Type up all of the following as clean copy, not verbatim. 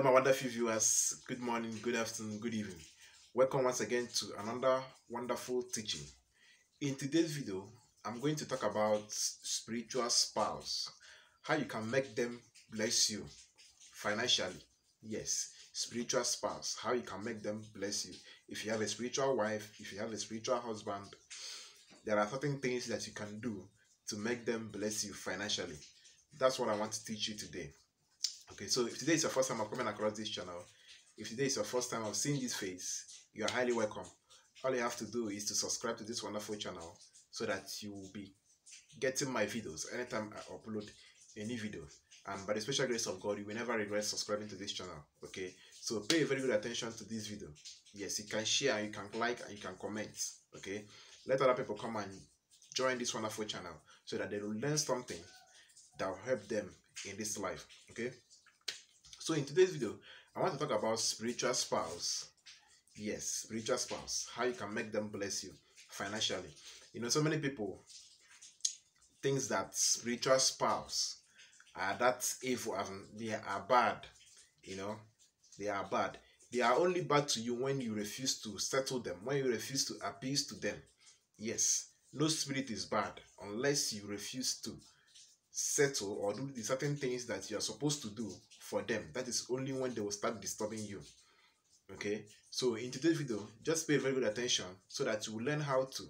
my wonderful viewers. Good morning, good afternoon, good evening. Welcome once again to another wonderful teaching. In today's video, I'm going to talk about spiritual spouse, how you can make them bless you financially. Yes, spiritual spouse, how you can make them bless you. If you have a spiritual wife, if you have a spiritual husband, there are certain things that you can do to make them bless you financially. That's what I want to teach you today. Okay, so if today is your first time of coming across this channel, if today is your first time of seeing this face, you are highly welcome. All you have to do is to subscribe to this wonderful channel so that you will be getting my videos anytime I upload a new video. And by the special grace of God, you will never regret subscribing to this channel. Okay, so pay very good attention to this video. Yes, you can share, you can like, and you can comment. Okay, let other people come and join this wonderful channel so that they will learn something that will help them in this life. Okay, so in today's video, I want to talk about spiritual spouse. Yes, spiritual spouse, how you can make them bless you financially. You know, so many people think that spiritual spouse are that evil, they are bad. You know, they are bad. They are only bad to you when you refuse to settle them, when you refuse to appease to them. Yes, no spirit is bad unless you refuse to settle or do the certain things that you are supposed to do for them. That is only when they will start disturbing you. Okay, so in today's video, just pay very good attention so that you will learn how to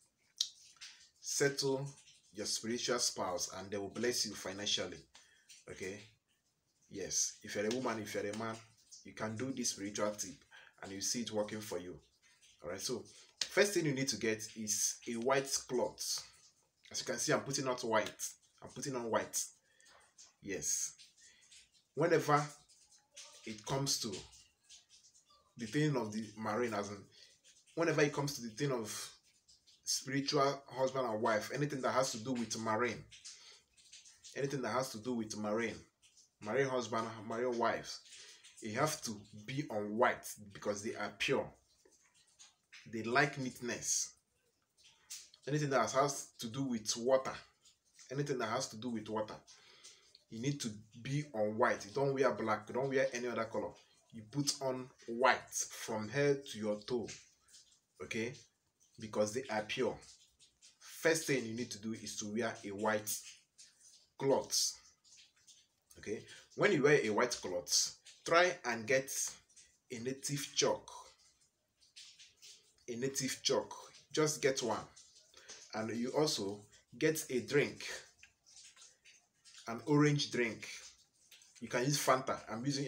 settle your spiritual spouse and they will bless you financially. Okay, yes, if you're a woman, if you're a man, you can do this spiritual tip and you see it working for you. All right, so first thing you need to get is a white cloth. As you can see, I'm putting out white. I'm putting on white. Yes. Whenever it comes to the thing of the marine, as in, whenever it comes to the thing of spiritual husband and wife, anything that has to do with marine, anything that has to do with marine husband, marine wives, you have to be on white because they are pure. They like neatness. Anything that has to do with water, anything that has to do with water, you need to be on white. You don't wear black, you don't wear any other color. You put on white from head to your toe. Okay, because they are pure. First thing you need to do is to wear a white cloth. Okay, when you wear a white cloth, try and get a native chalk. A native chalk, just get one. And you also get a drink, an orange drink. You can use Fanta. I'm using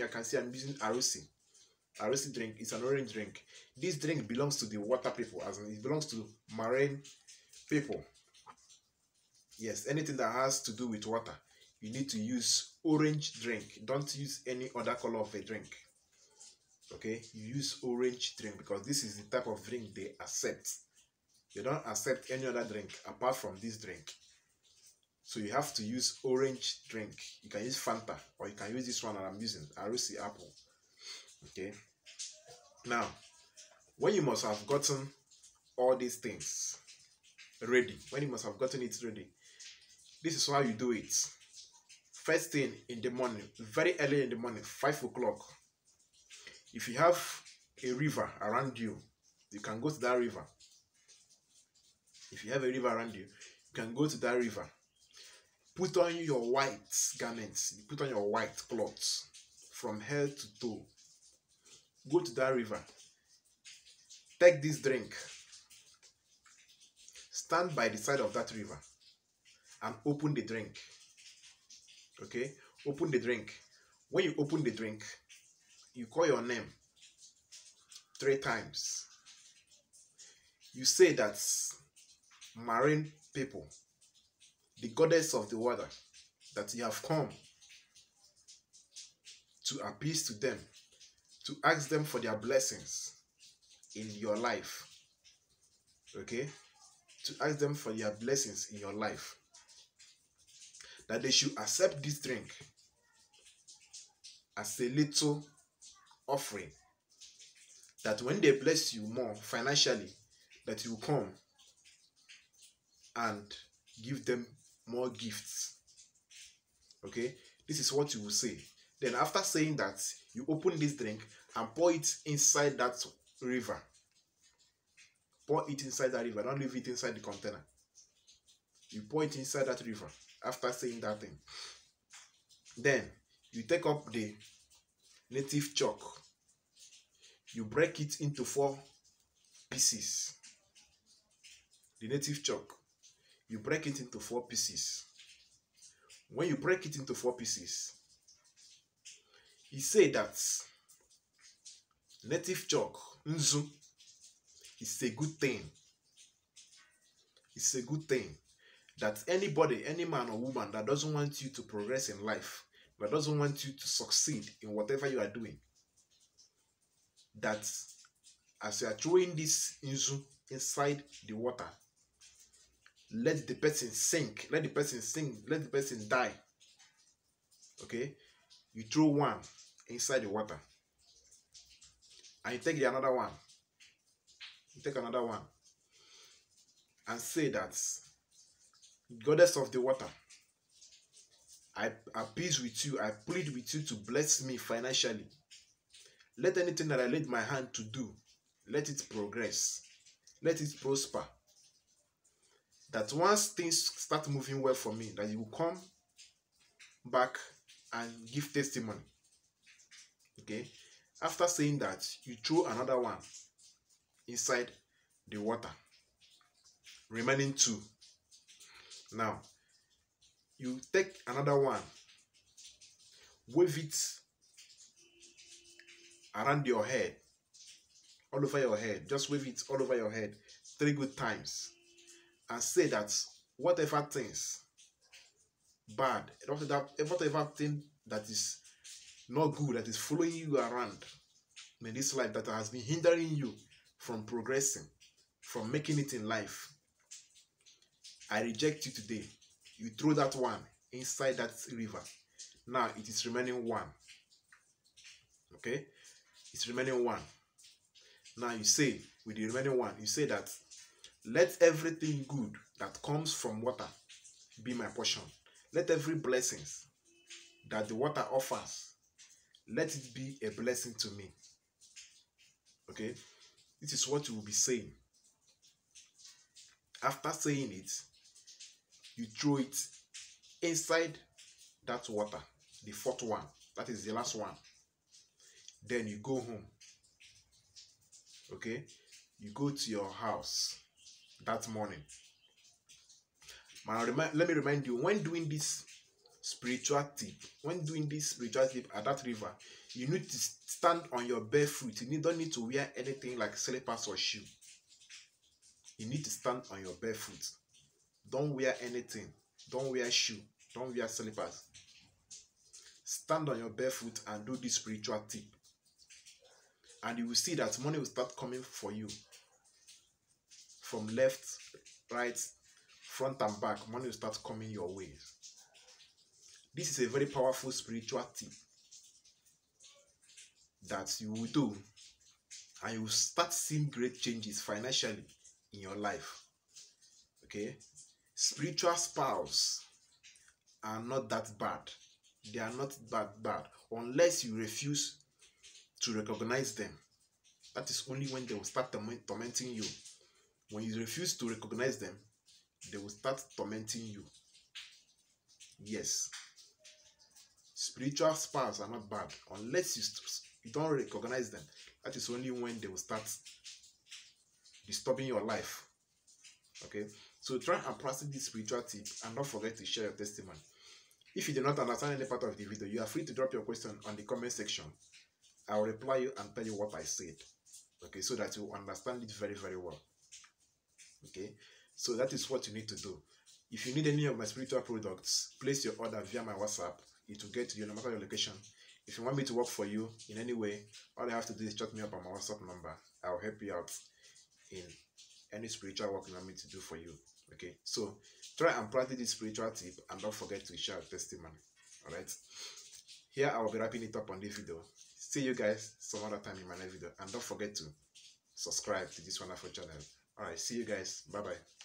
Arusi drink. It's an orange drink. This drink belongs to the water people, as in it belongs to marine people. Yes, anything that has to do with water, you need to use orange drink. Don't use any other color of a drink. Okay, you use orange drink because this is the type of drink they accept. They don't accept any other drink apart from this drink. So you have to use orange drink. You can use Fanta or you can use this one that I'm using, Arusi apple. Okay. Now, when you must have gotten all these things ready, when you must have gotten it ready, this is how you do it. First thing in the morning, very early in the morning, 5 o'clock. If you have a river around you, you can go to that river. If you have a river around you, you can go to that river. Put on your white garments. You put on your white clothes from head to toe. Go to that river. Take this drink. Stand by the side of that river and open the drink. Okay? Open the drink. When you open the drink, you call your name 3 times. You say that marine people, the goddess of the water, that you have come to appease to them, to ask them for their blessings in your life. Okay? To ask them for their blessings in your life. That they should accept this drink as a little offering. That when they bless you more financially, that you come and give them more gifts. Okay, this is what you will say. Then after saying that, You open this drink and pour it inside that river. Pour it inside that river. Don't leave it inside the container. You pour it inside that river after saying that thing. Then you take up the native chalk. You break it into 4 pieces. The native chalk. You break it into 4 pieces. When you break it into 4 pieces, he said that native chalk, nzu, is a good thing. It's a good thing that anybody, any man or woman that doesn't want you to progress in life, that doesn't want you to succeed in whatever you are doing, that as you are throwing this nzu inside the water, let the person sink, let the person sink, let the person die. Okay? You throw one inside the water. And you take another one. You take another one. And say that, Goddess of the water, I appease with you, I plead with you to bless me financially. Let anything that I laid my hand to do, let it progress. Let it prosper. That once things start moving well for me, that you will come back and give testimony. Okay? After saying that, you throw another one inside the water. Remaining 2. Now, you take another one, wave it around your head, all over your head. Just wave it all over your head 3 good times. And say that whatever things bad, whatever thing that is not good, that is following you around in this life, that has been hindering you from progressing, from making it in life, I reject you today. You throw that one inside that river. Now it is remaining 1. Okay? It's remaining 1. Now you say, with the remaining 1, you say that, let everything good that comes from water be my portion. Let every blessing that the water offers, let it be a blessing to me. Okay? This is what you will be saying. After saying it, you throw it inside that water, the 4th one. That is the last one. Then you go home. Okay? You go to your house that morning. Let me remind you, when doing this spiritual tip at that river, you need to stand on your bare foot. You don't need to wear anything like slippers or shoe. You need to stand on your bare foot. Don't wear anything. Don't wear shoe. Don't wear slippers. Stand on your bare foot and do this spiritual tip. And you will see that money will start coming for you. From left, right, front and back, money will start coming your way. This is a very powerful spiritual tip that you will do, and you will start seeing great changes financially in your life. Okay? Spiritual spouses are not that bad. They are not that bad unless you refuse to recognize them. That is only when they will start tormenting you. When you refuse to recognize them, they will start tormenting you. Yes. Spiritual spouses are not bad unless you don't recognize them. That is only when they will start disturbing your life. Okay? So try and practice this spiritual tip, and don't forget to share your testimony. If you do not understand any part of the video, you are free to drop your question on the comment section. I will reply you and tell you what I said. Okay, so that you understand it very, very well. Okay, so that is what you need to do. If you need any of my spiritual products, place your order via my WhatsApp. It will get to you no matter your location. If you want me to work for you in any way, all you have to do is chat me up on my WhatsApp number. I will help you out in any spiritual work you want me to do for you. Okay, so try and practice this spiritual tip, and don't forget to share your testimony. Alright, here I will be wrapping it up on this video. See you guys some other time in my next video, and don't forget to subscribe to this wonderful channel. Alright, see you guys. Bye bye.